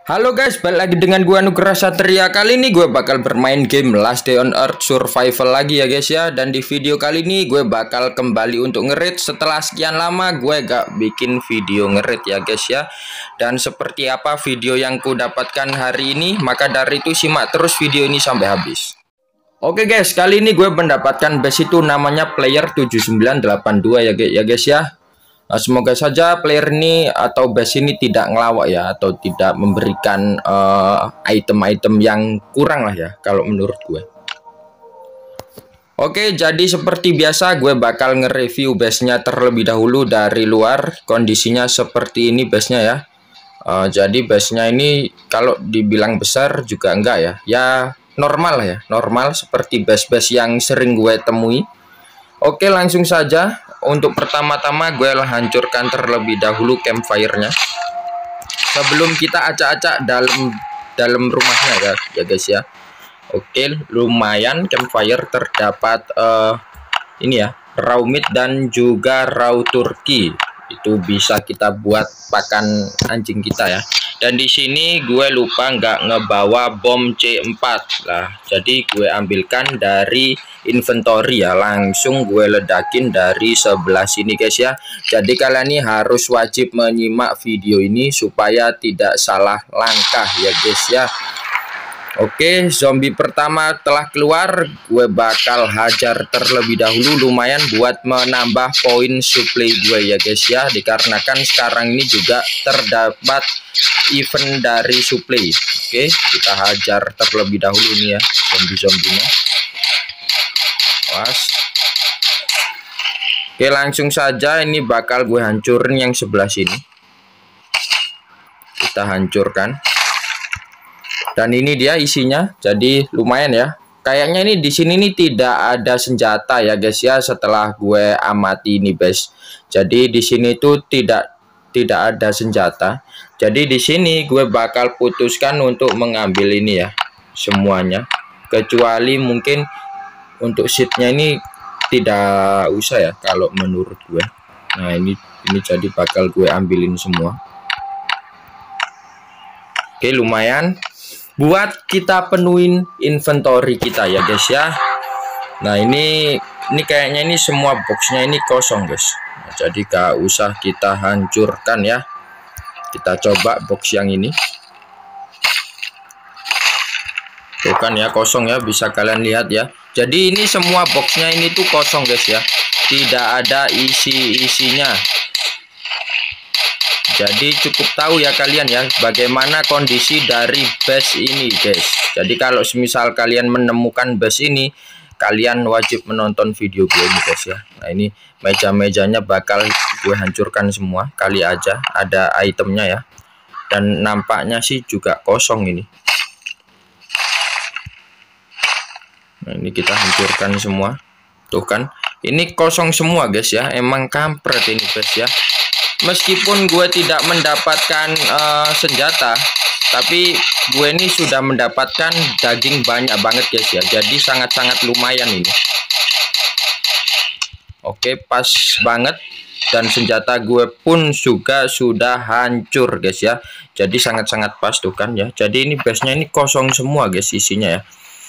Halo guys, balik lagi dengan gua Nugraha Satria. Kali ini gue bakal bermain game Last Day on Earth Survival lagi ya guys ya. Dan di video kali ini gue bakal kembali untuk nge-raid. Setelah sekian lama gue gak bikin video nge-raid ya guys ya. Dan seperti apa video yang ku dapatkan hari ini, maka dari itu simak terus video ini sampai habis. Oke guys, kali ini gue mendapatkan base itu namanya player 7982 ya guys ya. Nah, semoga saja player ini atau base ini tidak ngelawak ya, atau tidak memberikan item-item yang kurang lah ya kalau menurut gue. Oke, jadi seperti biasa gue bakal nge-review base-nya terlebih dahulu dari luar. Kondisinya seperti ini base-nya ya. Jadi base-nya ini kalau dibilang besar juga enggak ya. Ya normal lah ya, normal seperti base-base yang sering gue temui. Oke, langsung saja. Untuk pertama-tama gue hancurkan terlebih dahulu campfire-nya sebelum kita acak-acak dalam rumahnya ya guys ya. Oke, lumayan campfire terdapat ini ya, raw meat dan juga raw turkey. Itu bisa kita buat pakan anjing kita ya. Dan di sini gue lupa nggak ngebawa bom C4 lah, jadi gue ambilkan dari inventory ya, langsung gue ledakin dari sebelah sini guys ya. Jadi kalian ini harus wajib menyimak video ini supaya tidak salah langkah ya guys ya. Oke, zombie pertama telah keluar, gue bakal hajar terlebih dahulu, lumayan buat menambah poin supply gue ya guys ya, dikarenakan sekarang ini juga terdapat event dari supply. Oke, kita hajar terlebih dahulu nih ya zombie-zombinya. Was. Oke, langsung saja ini bakal gue hancurin yang sebelah sini. Kita hancurkan. Dan ini dia isinya, jadi lumayan ya. Kayaknya ini di sini nih tidak ada senjata ya guys ya. Setelah gue amati ini guys, jadi di sini tuh tidak ada senjata. Jadi di sini gue bakal putuskan untuk mengambil ini ya semuanya, kecuali mungkin untuk seatnya ini tidak usah ya kalau menurut gue. Nah ini jadi bakal gue ambilin semua. Oke, lumayan buat kita penuhin inventory kita ya guys ya. Nah ini kayaknya ini semua boxnya ini kosong guys. Nah, jadi gak usah kita hancurkan ya. Kita coba box yang ini. Tuh kan ya, kosong ya, bisa kalian lihat ya. Jadi ini semua boxnya ini tuh kosong guys ya, tidak ada isinya. Jadi cukup tahu ya kalian ya bagaimana kondisi dari base ini guys. Jadi kalau semisal kalian menemukan base ini, kalian wajib menonton video gue ini guys ya. Nah ini meja-mejanya bakal gue hancurkan semua, kali aja ada itemnya ya. Dan nampaknya sih juga kosong ini. Nah ini kita hancurkan semua. Tuh kan, ini kosong semua guys ya. Emang kampret ini guys ya. Meskipun gue tidak mendapatkan senjata, tapi gue ini sudah mendapatkan daging banyak banget guys ya. Jadi sangat-sangat lumayan ini. Oke, pas banget. Dan senjata gue pun juga sudah hancur guys ya. Jadi sangat-sangat pas tuh kan ya. Jadi ini base-nya ini kosong semua guys isinya ya.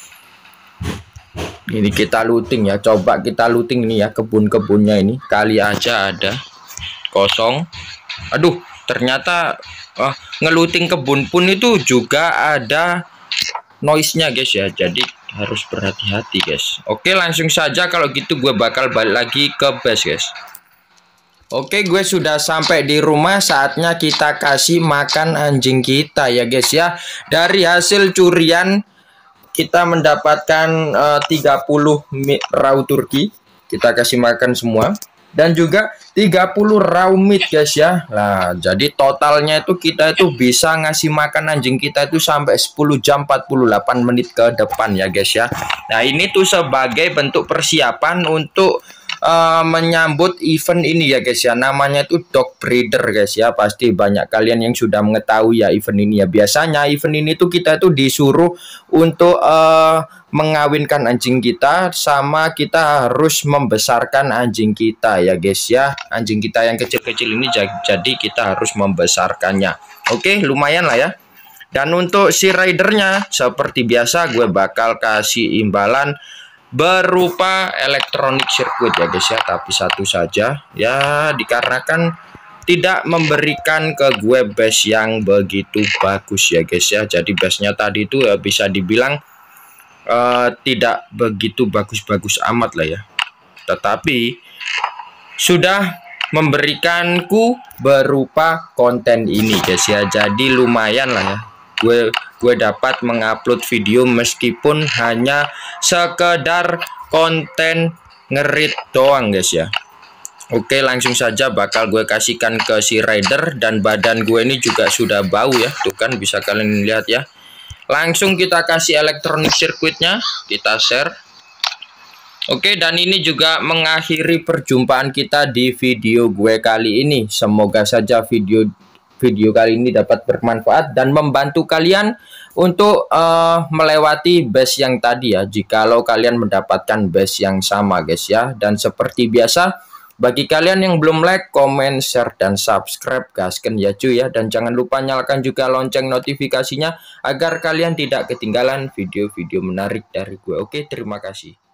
Ini kita looting ya. Coba kita looting ini ya, kebun-kebunnya ini. Kali aja ada kosong. Aduh, ternyata ngeluting kebun pun itu juga ada noise-nya guys ya. Jadi harus berhati-hati guys. Oke, langsung saja kalau gitu gue bakal balik lagi ke base guys. Oke, gue sudah sampai di rumah. Saatnya kita kasih makan anjing kita ya guys ya. Dari hasil curian kita mendapatkan 30 raw turkey. Kita kasih makan semua. Dan juga 30 raw meat guys ya. Nah jadi totalnya itu kita itu bisa ngasih makan anjing kita itu sampai 10 jam 48 menit ke depan ya guys ya. Nah ini tuh sebagai bentuk persiapan untuk menyambut event ini ya guys ya. Namanya itu dog breeder guys ya. Pasti banyak kalian yang sudah mengetahui ya event ini ya. Biasanya event ini tuh kita tuh disuruh untuk mengawinkan anjing kita, sama kita harus membesarkan anjing kita ya guys ya. Anjing kita yang kecil-kecil ini jadi kita harus membesarkannya. Oke, lumayan lah ya. Dan untuk si ridernya seperti biasa gue bakal kasih imbalan berupa elektronik sirkuit ya guys ya, tapi satu saja ya, dikarenakan tidak memberikan ke gue base yang begitu bagus ya guys ya. Jadi base-nya tadi itu ya bisa dibilang tidak begitu bagus-bagus amat lah ya, tetapi sudah memberikanku berupa konten ini guys ya. Jadi lumayan lah ya, gue dapat mengupload video meskipun hanya sekedar konten ngerit doang guys ya. Oke, langsung saja bakal gue kasihkan ke si rider, dan badan gue ini juga sudah bau ya, tuh kan bisa kalian lihat ya. Langsung kita kasih elektronik sirkuitnya, kita share. Oke, dan ini juga mengakhiri perjumpaan kita di video gue kali ini. Semoga saja video kali ini dapat bermanfaat dan membantu kalian untuk melewati base yang tadi ya, jikalau kalian mendapatkan base yang sama guys ya. Dan seperti biasa, bagi kalian yang belum like, comment, share, dan subscribe, gasken ya cuy ya. Dan jangan lupa nyalakan juga lonceng notifikasinya agar kalian tidak ketinggalan video-video menarik dari gue. Oke, terima kasih.